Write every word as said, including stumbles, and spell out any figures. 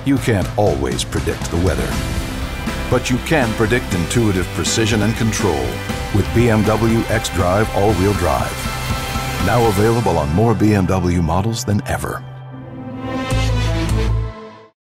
You can't always predict the weather, but you can predict intuitive precision and control with B M W xDrive all-wheel drive. Now available on more B M W models than ever.